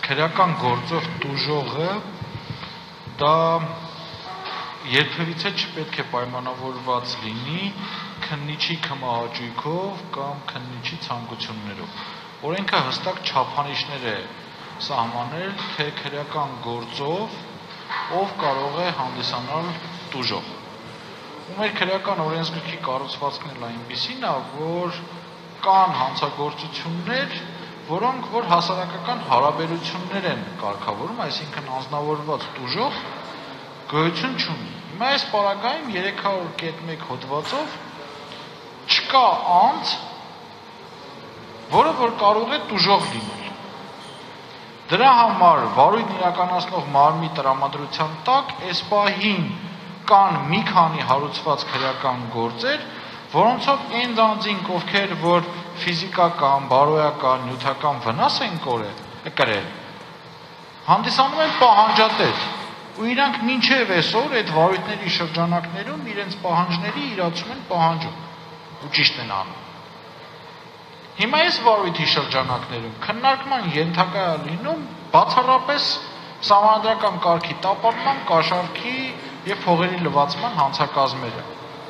քրեական գործով տուժողը դա երբևիցե չպետք է պայմանավորված լինի քննիչի կմահաճույքով կամ քննիչի ցանկություններով։ Օրենքը հստակ չափանիշներ է սահմանել, թե քրեական գործով ով կարող է հանդիսանալ տուժող։ Ու մեր քրեական օրենսգրքի կառուցվածքն էլ այնպիսին է, որ կան հանցագործություններ, որոնք որ հասարակական հարաբերություններ են կարգավորում, այսինքն անձնավորված տուժող գոյություն չունի։ Հիմա այս պարագայում 300.1 հոդվածով չկա անձ, որը որ կարող է տուժող լինել։ Դրա համար վարույթն իրականացնող մարմնի տրամադրության տակ այս պահին կան մի քանի հարուցված քրեական գործեր, որոնցով այն անձինք, ովքեր որ ֆիզիկական, բարոյական, նյութական վնաս են կրել, հանդիսանում են պահանջատեր, ու իրանք մինչև այսօր այդ վարույթների շրջանակներում իրենց պահանջների իրացում են պահանջում ու ճիշտ են անում։ Հիմա այս վարույթի շրջանակներում քննարկման ենթակա է լինում բացառապես սահմանադրական կարգի տապալման, կաշառքի եւ փողերի լվացման հանցակազմերը։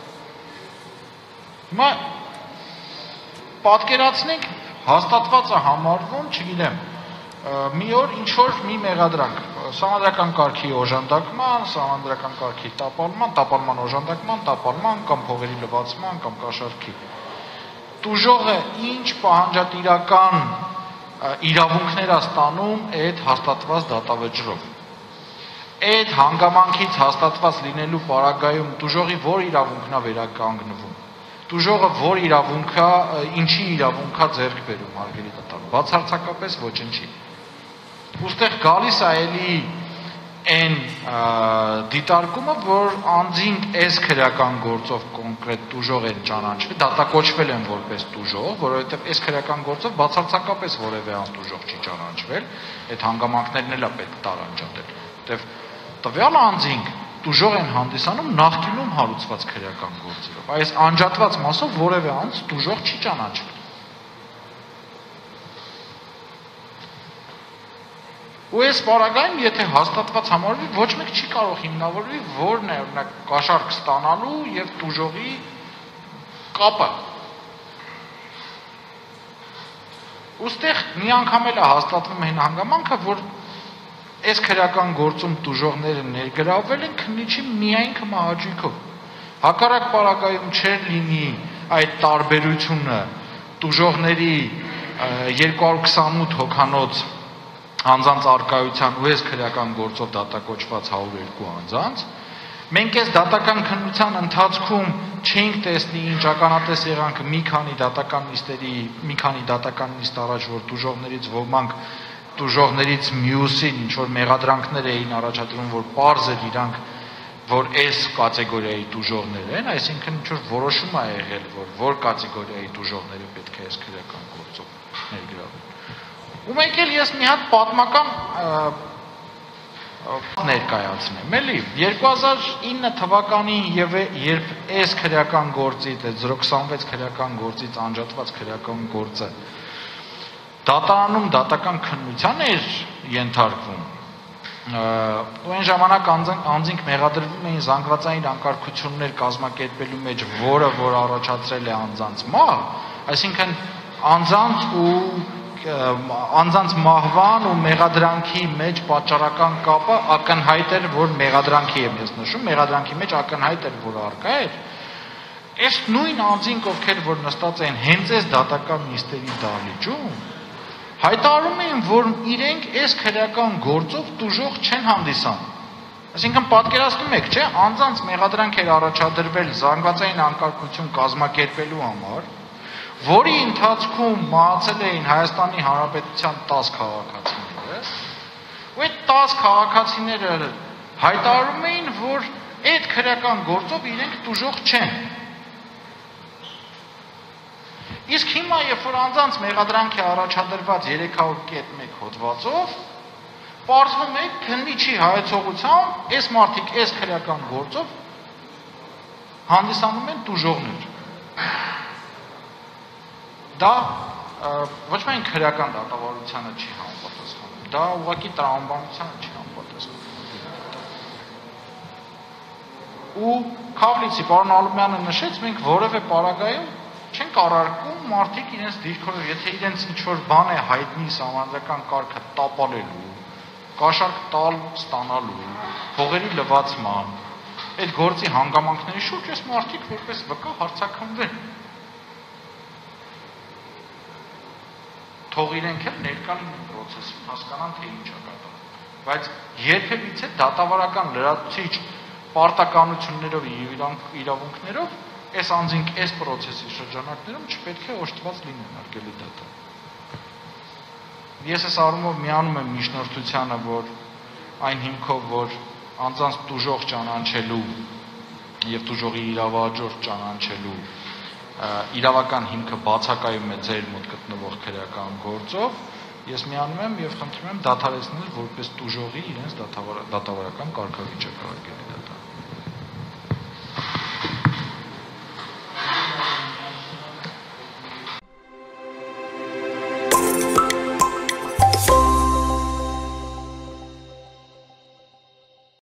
Հիմա պատկերացնենք հաստատված է համարվում, չգիտեմ, մի օր ինչ որ մի մեղադրանք, սահմանադրական կարգի օժանդակման, սահմանադրական կարգի տապալման, տապալման օժանդակման, տապալման կամ փողերի լվացման կամ կաշառքի։ Տուժողը ինչ պահանջատիրական իրավունքներ է ստանում այդ հաստատված դատավճռով։ Այդ հանգամանքից հաստատված լինելու պարագայում տուժողի որ իրավունքն է վերականգնվում։ Տուժողը որ իրավունքա, ինչի իրավունքա ձեռք բերում, հարգելի դատավոր, բացարձակապես ոչնչի։ Ուստեղ գալիս է էլի այն դիտարկումը, որ անձինք այս քրեական գործով կոնկրետ տուժող են ճանաչվել, դատակոչվել են որպես տուժող, որովհետև այս քրեական գործով բացարձակապես որևէ անտուժող չի ճանաչվել, այդ հանգամանքներն էլ է պետք տարանջատել, որովհետև տվյալ անձինք տուժող են հանդիսանում նախկինում հարուցված քրեական գործերով։ Այս անջատված մասով որևէ անձ տուժող չի ճանաչվել։ Ու այս պարագայում, եթե հաստատված համարվի, ոչ մեկ չի կարող հիմնավորվի, որն է օրինակ կաշառք ստանալու եւ տուժողի կապը։ Ոստեղ մի անգամ էլ է հաստատվում այն հանգամանքը, որ այս քրեական գործում տուժողները ներգրավել են քննիչի միայն կմահաճույքով։ Հակառակ պարագայում չէր լինի այդ տարբերությունը տուժողների 228 հոգանոց անձանց արկայության ու այս քրեական գործով դատակոչված 102 անձանց, մենք այս դատական քննության ընթացքում չենք տեսնի ինչ ականատես եղանք մի քանի դատական նիստ առաջ, որ տուժողներից ոմանք տուժողներից մյուսին ինչ որ մեղադրանքներ էին առաջադրում, որ պարզ էր իրանք, որ այս կատեգորիայի տուժողներ են, այսինքն ինչ որ որոշում է եղել, որ կատեգորիայի տուժողները պետք է այս քրեական գործով ներգրավվեն։ Ու մենք էլ ես մի հատ պատմական ներկայացնեմ, էլի 2009 թվականին երբ այս քրեական գործից, 026 քրեական գործից անջատված քրեական գործը դատարանում դատական քննության էր ենթարկվում, ու այն ժամանակ անձինք մեղադրվում էին զանգվածային անկարգություններ կազմակերպելու մեջ, որը որ առաջացրել է անձանց մահ, այսինքն անձանց մահվան ու մեղադրանքի մեջ պատճառական կապը ակնհայտ էր, որ մեղադրանքի եմ ես նշում, մեղադրանքի մեջ ակնհայտ էր, որ առկա էր, այս նույն անձինք, ովքեր որ նստած են հենց այս դատական նիստերի դահլիճում, հայտարարում էին, որ իրենք այս քրեական գործով տուժող չեն հանդիսանում։ Այսինքն պատկերացնում եք, չէ, անձանց մեղադրանք էր առաջադրվել զանգվածային անկարգություն կազմակերպելու համար, որի ընթացքում մահացել էին Հայաստանի Հանրապետության 10 քաղաքացիները, ու այդ 10 քաղաքացիները հայտարարում էին, որ այդ քրեական գործով իրենք տուժող չեն։ Իսկ հիմա, երբ որ անձանց մեղադրանք է առաջադրված 300.1 հոդվածով, պարզվում է քննիչի հայեցողությամբ այս մարդիկ այս քրեական գործով հանդիսանում են տուժողներ։ Դա ոչ միայն քրեական դատավարությանը չի համապատասխանում, դա ուղղակի տրամաբանության չի անպատասխան։ Ու Քավլիցի պարոն Ալումյանը նշեց, մենք որևէ պարագայում չենք առարկում մարդիկ իրենց դիրքորոշ, եթե իրենց ինչ-որ բան է հայտնի սահմանադրական կարգը տապալելու, կաշառք տալ ստանալու, հողերի լվացման, այդ գործի հանգամանքների շուրջ այս մարդիկ որպես վկա հարցաքննվեն։ Թող իրենք էլ ներկա լինեն process-ին, հասկանան թե ինչ է կատարվում։ Բայց երբևիցե դատավարական լրացուցիչ պարտականություններով եւ իրավունքներով այս անձինք այս process-ի շրջանակներում չպետք է օժտված լինեն, արգելի դատա։ Ես այս առումով միանում եմ միջնորդությանը, որ այն հիմքով, որ անձանց տուժող ճանաչելու եւ տուժողի իրավահաջորդ ճանաչելու իրավական հիմքը բացակայում է ձեր մոտ գտնվող քրեական գործով, ես միանում եմ եւ խնդրում եմ դադարեցնել որպես տուժողի իրենց դատավարական կարգավիճակը արգելի դատա։